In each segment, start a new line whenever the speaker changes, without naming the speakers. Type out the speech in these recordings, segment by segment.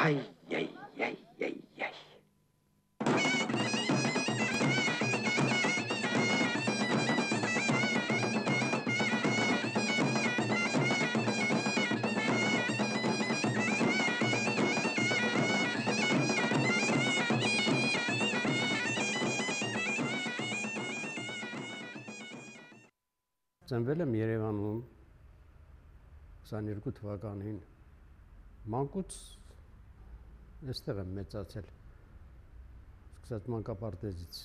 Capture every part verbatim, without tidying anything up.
Ay, ay, ay, ay, ay.
Ծնվել եմ Երևանում քսաներկու թվականին, մանկուց այստեղ եմ մեծացել, սկսած մանկապարտեզից,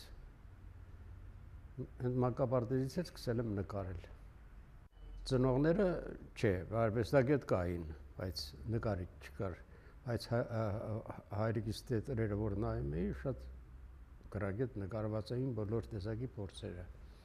հենց մանկապարտեզից էլ սկսել եմ նկարել։ Ծնողները չէ, արվեստագետ կային, բայց նկարիչ չկար, բայց հայրիկիս տերերը, որ նայում էի, շատ գրագետ նկարված էին բոլոր տեսակի փորձերը։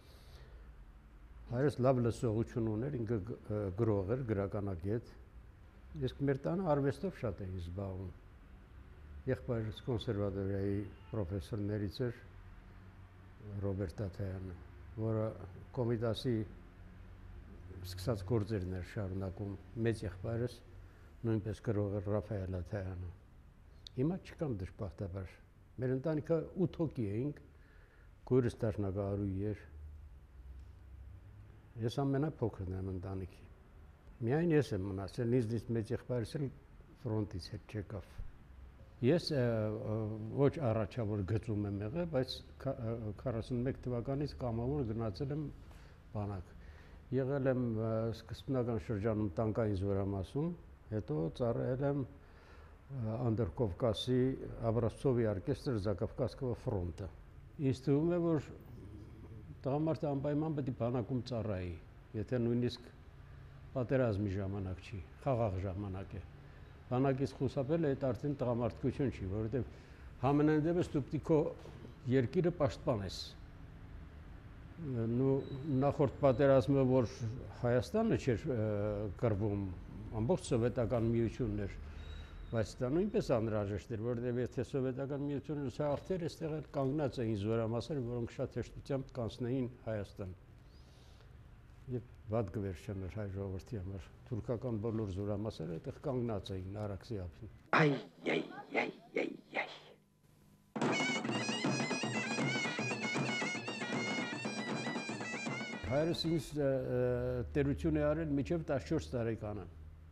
Հայրս լավ լսողություն ուներ, ինքը գրող էր, գրականագետ, իսկ մեր տանը արվեստով շատ էին զբաղվում։ Եղբայրս կոնսերվատորիայի պրոֆեսորներից էր Ռոբերտ Տաթայանը, որը Կոմիտասի սկսած գործերն էր շարունակում, մեծ եղբայրս նույնպես գրող էր Ռաֆայել Աթայանը։ Հիմա չկան դժբախտաբար։ Մեր ընտանիքը ութ հոգի էինք, քույրս դաշնակահարուհի էր։ Ես ամենափոքրն եմ ընտանիքի։ Միայն ես եմ մնացել, նույնիսկ մեծ եղբայրս էլ ֆրոնտից հետ չեկավ։ Ես ոչ առաջավոր գծում եմ եղել, բայց քառասունմեկ թվականից կամավոր գնացել եմ բանակ։ Եղել եմ սկզբնական շրջանում տանկային զորամասում, հետո ծառայել եմ Անդրկովկասի Աբրազցովի օրկեստր Զակավկազского ֆրոնտը։ Ինձ թվում է, որ տղամարդը անպայման պետք է բանակում ծառայի, եթե նույնիսկ պատերազմի ժամանակ չի, խաղաղ ժամանակ է։ Բանակից խուսափելը այդ արդեն տղամարդկություն չի, որովհետև համենայն դեպս դու պետք է քո երկիրը պաշտպանես։ Նախորդ պատերազմը, որ Հայաստանը չէր կռվում, ամբողջ սովետական միությունն էր, բայց դա նույնպես անհրաժեշտ էր, որովհետև եթե սովետական միությունը հաղթեր, այստեղ էլ կանգնած էին զորամասեր, որոնք շատ հեշտությամբ կանցնեին Հայաստան։ Եվ վատ կվերջանար հայ ժողովրդի համար։ Թուրքական բոլոր զորամասերը այդտեղ կանգնած էին Արաքսի ափին։
Ay, ay, ay, ay, ay.
Հայրս ինձ տերություն է արել մինչև տասնչորս տարեկանը,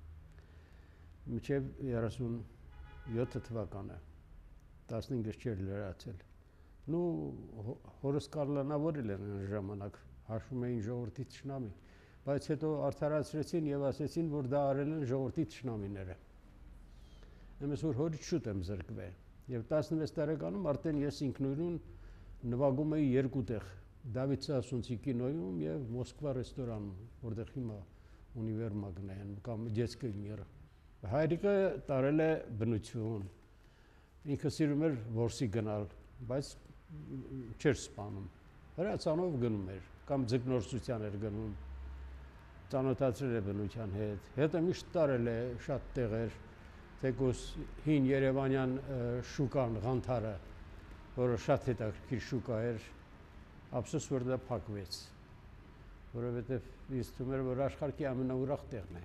մինչև երեսունյոթ թվականը, տասնհինգս չէր լրացել։ Նու հորս կալանավորել են այն ժամանակ, հաշվում էին ժողովրդի թշնամի, բայց հետո արդարացրեցին եւ ասեցին, որ դա արել են ժողովրդի թշնամիները։ Εμείς որ հորից շուտ եմ զրկվել եւ տասնվեց տարեկանում արդեն ես ինքնուրույն նվագում էի երկու տեղ՝ Դավիթ Սասունցի կինոյում եւ Մոսկվա ռեստորանում, որտեղ հիմա ունիվերմագն է կամ детский мир։ Հայրիկը տարել է բնություն։ Ինքը սիրում էր որսի գնալ, բայց չէր սպանում։ Հրացանով գնում էր կամ ձկնորսության էր գնում։ Ծանոթացրել է բնության հետ։ Հետո միշտ տարել է շատ տեղեր, թեկուզ հին Երևանյան շուկան, Ղանթարը, որը շատ հետաքրքիր շուկա էր, ափսոս որ դա փակվեց, որովհետև ինձ թվում էր, որ աշխարհի ամենաուրախ տեղն է։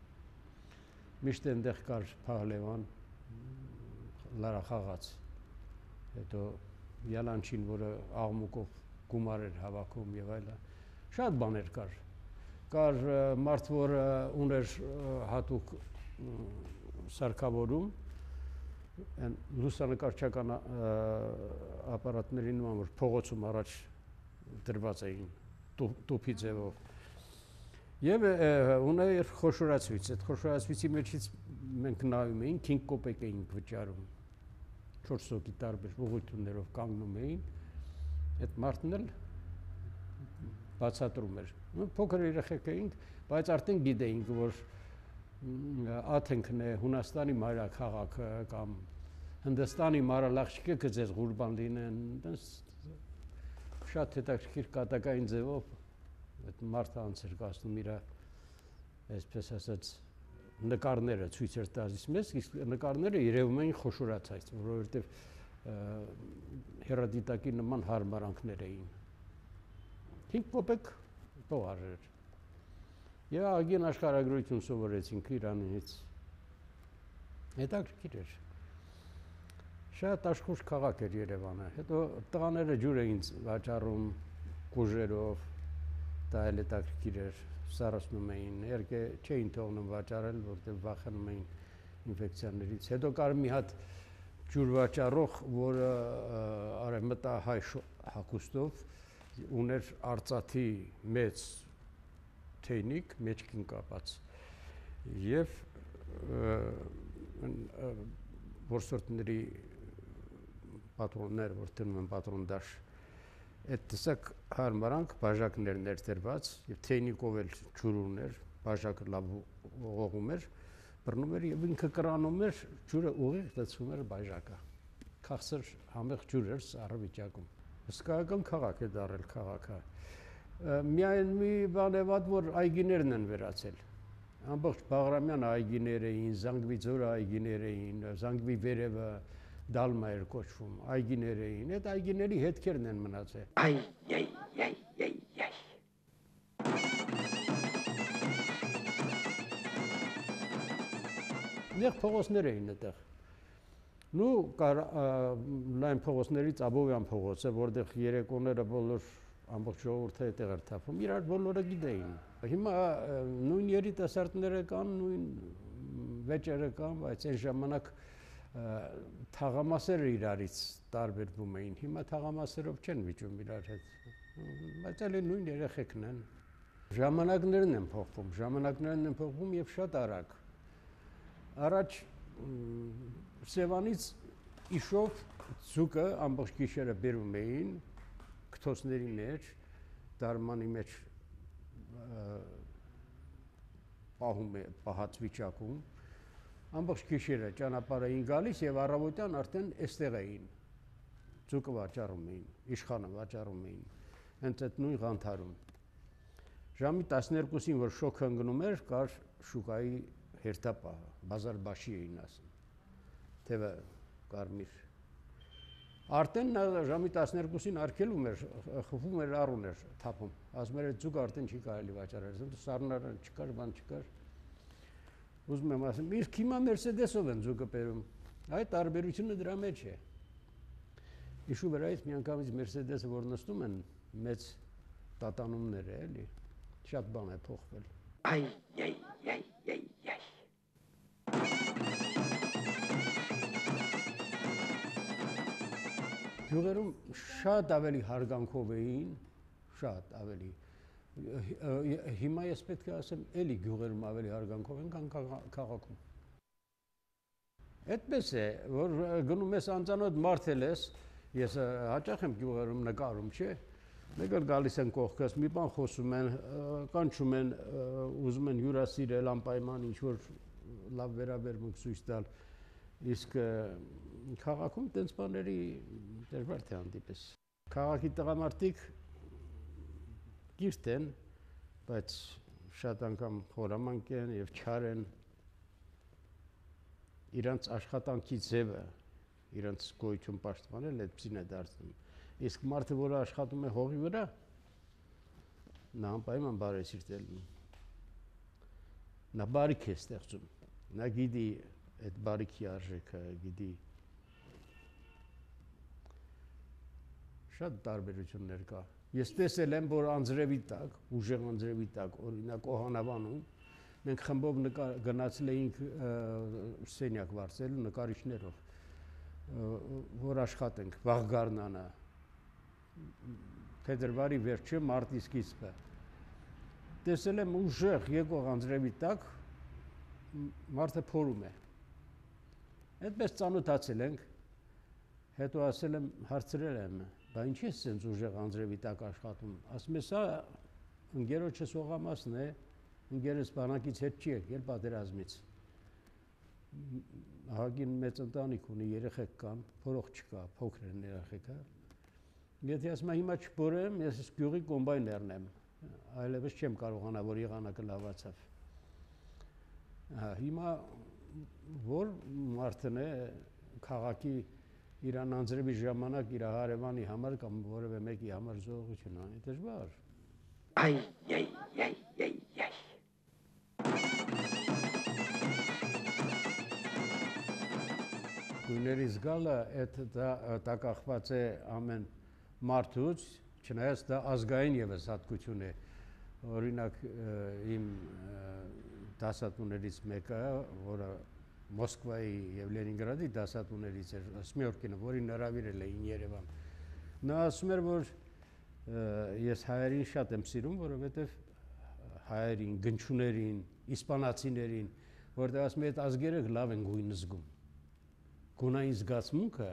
Միշտ այնտեղ կար Փահլևան, լարախաղաց, հետո Յալանչին, որը աղմուկով գումար էր հավաքում եւ այլն, շատ բաներ կար։ Կար մարդ, որ ուներ հատուկ սարքավորում, այն լուսանկարչական ապարատների նման, որ փողոցում առաջ դրված էին տուփի ձևով։ Եվ ուներ խոշորացույց, այդ խոշորացույցի մեջից մենք նայում էինք, հինգ կոպեկ էինք վճարում, չորս հոգի տարբեր ուղղություններով կանգնում էին, այդ մարդն էլ բացատրում էր։ Փոքր երեխեք էինք, բայց արդեն գիտեինք, որ Աթենքն է Հունաստանի մայրաքաղաքը կամ Հնդստանի մարալաղջիկը կձեզ ղուրբան լինեն, շատ հետաքրքիր կատակային ձևով այդ մարդը անց էր կացնում իր, այսպես ասած, նկարները ցույց էր տալիս մեզ, իսկ նկարները երևում էին խոշորացած, որովհետև հեռադիտակի նման հարմարանքներ էին։ հինգ կոպեկ տողար էր։ Եվ ագին աշխարհագրություն սովորեցինք Իրանից։ Հետաքրքիր էր։ Շատ աշխուժ քաղաք էր Երևանը։ Հետո տղաները ջուր էին վաճառում կուժերով, դա էլ հետաքրքիր էր, սարսնում էին, իհարկե չէին թողնում վաճառել, որտեղ վախենում էին ինֆեկցիաներից։ Հետո կար մի հատ ջուր վաճառող, որը արևմտահայ հագուստով ուներ արծաթի մեծ թեյնիկ, մեջքին կապած եւ որսորդների պատրոններ, որ դնում են պատրոն դաշ, այդ տեսակ հարմարանք բաժակներ ներդրված եւ թեյնիկով էլ ջուր ուներ, բաժակը լավ ողողում էր, բռնում էր եւ ինքը կրանում էր, ջուրը ուղիղ դասում էր բաժակը։ Քաղցր համեղ ջուր էր սառը վիճակում։ Հսկայական քաղաք է դարել քաղաքը։ Միայն մի բան է վատ, որ այգիներն են վերացել։ Ամբողջ Բաղրամյան այգիներ էին, Զանգվի ձորը այգիներ էին, Զանգվի վերևը Դալմա էր կոչվում, այգիներ էին, այդ այգիների հետքերն են մնացել։
Այ, այ, այ, այ, այ։
Նեղ փողոցներ էին այդտեղ։ Նու կար լայն փողոցներից Աբովյան փողոցը, որտեղ երեկոները բոլոր ամբողջ ժողովուրդը այդտեղ էր թափում, իրար բոլորը գիտեին։ Հիմա նույն երիտասարդները կան, նույն վեճերը կան, բայց այն ժամանակ թաղամասերը իրարից տարբերվում էին, հիմա թաղամասերով չեն վիճում իրար հետ, բայց այլ նույն երեխեքն են։ Ժամանակներն են փոխվում, ժամանակներն են փոխվում եւ շատ արագ։ Առաջ Սևանից իշով ձուկը ամբողջ գիշերը բերում էին քթոցների մեջ, դարմանի մեջ պահում է պահած վիճակում, ամբողջ գիշերը ճանապարհ էին գալիս եւ առավոտյան արդեն այստեղ էին, ձուկը վաճառում էին, իշխանը վաճառում էին, հենց այդ նույն Ղանթարում։ Ժամի տասներկուսին, որ շոկ հնգնում էր, կար շուկայի հերթապահը, բազարբաշի էին ասում, թևը կարմիր։ Արդեն նա ժամի տասներկուսին արգելում էր, խփում էր առուն էր թափում, ասում էր ձուկը արդեն չի կարելի վաճառել, սառնարան չկար, բան չկար։ Ուզում եմ ասեմ, իսկ հիմա Մերսեդեսով են ձուկը բերում, այդ տարբերությունը դրա մեջ է։ Իշու վրայից միանգամից Մերսեդեսը, որ նստում են, մեծ տատանումներ է, էլի, շատ բան է փոխվել։
Այ, այ, այ, այ, այ։
Գյուղերում շատ ավելի հարգանքով էին, շատ ավելի։ Հիմա ես պետք է ասեմ, էլի գյուղերում ավելի հարգանքով են, քան քաղաքում։ Այդպես է, որ գնում ես անծանոթ մարդ ես, ես հաճախ եմ գյուղերում նկարում, չէ՞։ Մեկ էլ գալիս են կողքս, մի բան խոսում են, կանչում են, ուզում են հյուրասիրել անպայման ինչ-որ լավ վերաբերմունք ցույց տալ։ Իսկ քաղաքում տենց բաների դժվար թե հանդիպես։ Քաղաքի տղամարդիկ կիրթ են, բայց շատ անգամ խորամանկ են եւ չար են։ Իրանց աշխատանքի ձևը, իրանց գոյություն պաշտպանել այդպեսին է դարձնում։ Իսկ մարդը, որը աշխատում է հողի վրա, նա անպայման բարեսիրտ է լինում։ Նա բարիք է ստեղծում, նա գիտի այդ բարիքի արժեքը, գիտի շատ տարբերություններ կա։ Ես տեսել եմ, որ անձրևի տակ, ուժեղ անձրևի տակ, օրինակ Օհանավանում, մենք խմբով գնացել էինք սենյակ վարձել նկարիչներով, որ աշխատենք, վաղ գարնանը, փետրվարի վերջը, մարտի սկիզբը։ Տեսել եմ ուժեղ եկող անձրևի տակ, մարդը փորում է։ Այդպես ծանոթացել ենք, հետո ասել եմ, հարցրել եմ, բա ինչի՞ ես սենց ուժեղ անձրևի տակ աշխատում։ Ասում է, սա ընկերոջս հողամասն է, ընկերս բանակից հետ չի եկել պատերազմից։ Ահագին մեծ ընտանիք ունի, երեխեք կան, փորող չկա, փոքր են երեխեքը։ Եթե ասում եմ, հիմա չփորեմ, ես գյուղի կոմբայներն եմ, այլևս չեմ կարողանա, որ եղանակը լավացավ։ Հիմա որ մարդն է քաղաքի իրան անձրևի ժամանակ իր հարևանի համար կամ որևէ մեկի համար զողություն անի, դժվար։
Այ, այ, այ, այ, այ։
գույների զգալը այդ դա կախված է ամեն մարդուց, չնայած դա ազգային եւս հատկություն է։ Օրինակ իմ դասատուներից մեկը, որը Մոսկվայի եւ Լենինգրադի դասատուներից էր, Սմյորկինը, որին հրավիրել էին Երևան։ Նա ասում էր, որ ես հայերին շատ եմ սիրում, որովհետեւ հայերին, գնչուներին, իսպանացիներին, որտեղ ասում են այդ ազգերը լավ են գույն զգում։ Գունային զգացմունքը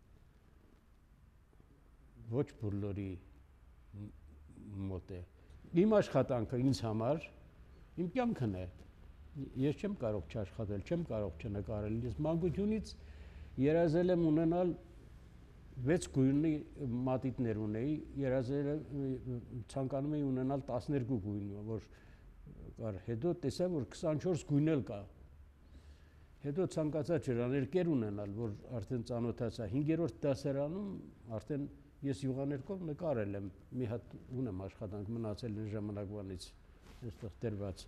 ոչ բոլորի մոտ է։ Իմ աշխատանքը ինձ համար իմ կյանքն է։ Ես չեմ կարող չաշխատել, չեմ կարող չնկարել։ Ես մանկությունից երազել եմ ունենալ վեց գույնի մատիտներ ունեի, երազել ցանկանում էի ունենալ տասներկու գույն, որ կար։ Հետո տեսա, որ քսանչորս գույն էլ կա։ Հետո ցանկացա ջրաներկեր ունենալ, որ արդեն ծանոթացա։ հինգերորդ դասարանում արդեն ես յուղաներկով նկարել եմ, մի հատ ունեմ աշխատանք մնացել այն ժամանակվանից, այստեղ դրված։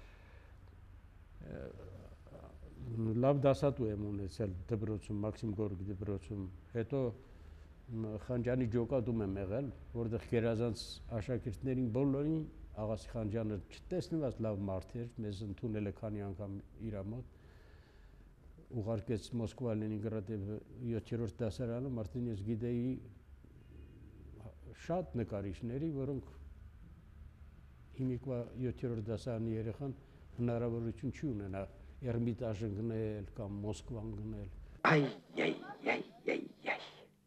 Լավ դասատու եմ ունեցել դպրոցում, Մաքսիմ Գորկի դպրոցում։ Հետո Խանջյանի ջոկատում եմ եղել, որտեղ գերազանց աշակերտներին բոլորին Աղասի Խանջյանը չտեսնված լավ մարդ էր, մեզ ընդունել է քանի անգամ իր մոտ։ Ուղարկեց Մոսկվա, Լենինգրադ եւ յոթերորդ դասարանում, արդեն ես գիտեի շատ նկարիչների, որոնք հիմիկվա յոթերորդ դասարանի երեխան հնարավորություն չի ունենա Էրմիտաժը գնել կամ Մոսկվան գնել։
Այ, այ, այ, այ, այ։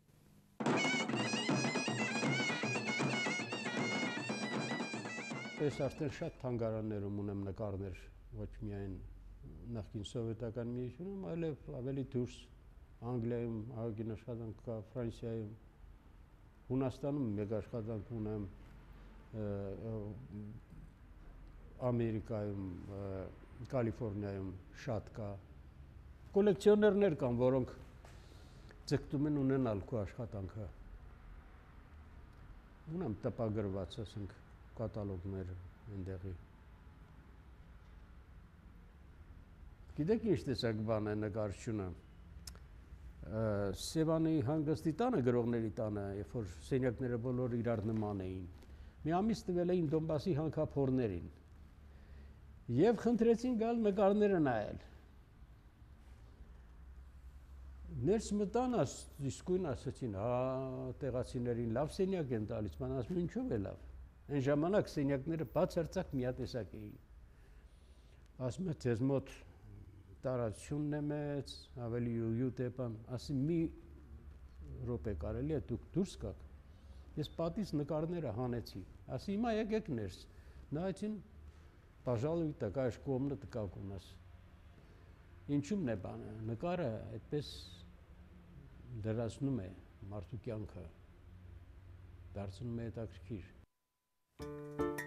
Ես արդեն շատ թանգարաններում ունեմ նկարներ, ոչ միայն նախկին սովետական միությունում, այլև ավելի դուրս Անգլիայում ահագին աշխատանք կա, Ֆրանսիայում, Հունաստանում մեկ աշխատանք ունեմ, Ամերիկայում, Կալիֆոռնիայում շատ կա։ Կոլեկցիոներներ կան, որոնք ձգտում են ունենալ քո աշխատանքը։ Ունեմ տպագրված, ասենք, կատալոգներ այնտեղի։ Գիտեք ինչ տեսակ բան է նկարչությունը։ Սևանի հանգստի տանը, գրողների տանը, երբ որ սենյակները բոլորը իրար նման էին, մի ամիս տվել էին Դոնբասի հանքափորներին եւ խնդրեցին գալ նկարները նայել։ Ներս մտան, իսկույն ասացին, հա, տեղացիներին լավ սենյակ են տալիս, ման ասում ինչով է լավ։ Այն ժամանակ սենյակները բացարձակ միատեսակ էին։ Ասում է ձեզ մոտ տարածությունն է մեծ, ավելի յուտ է բան, ասի մի րոպե կարելի է դուք դուրս գաք։ Ես պատից նկարները հանեցի, ասի հիմա եկեք ներս։ Նայեցին, пожалуй, такая же комната, как у нас։ Ինչու՞մն է բանը, նկարը այդպես դրացնում է մարդու կյանքը, դարձնում է հետաքրքիր։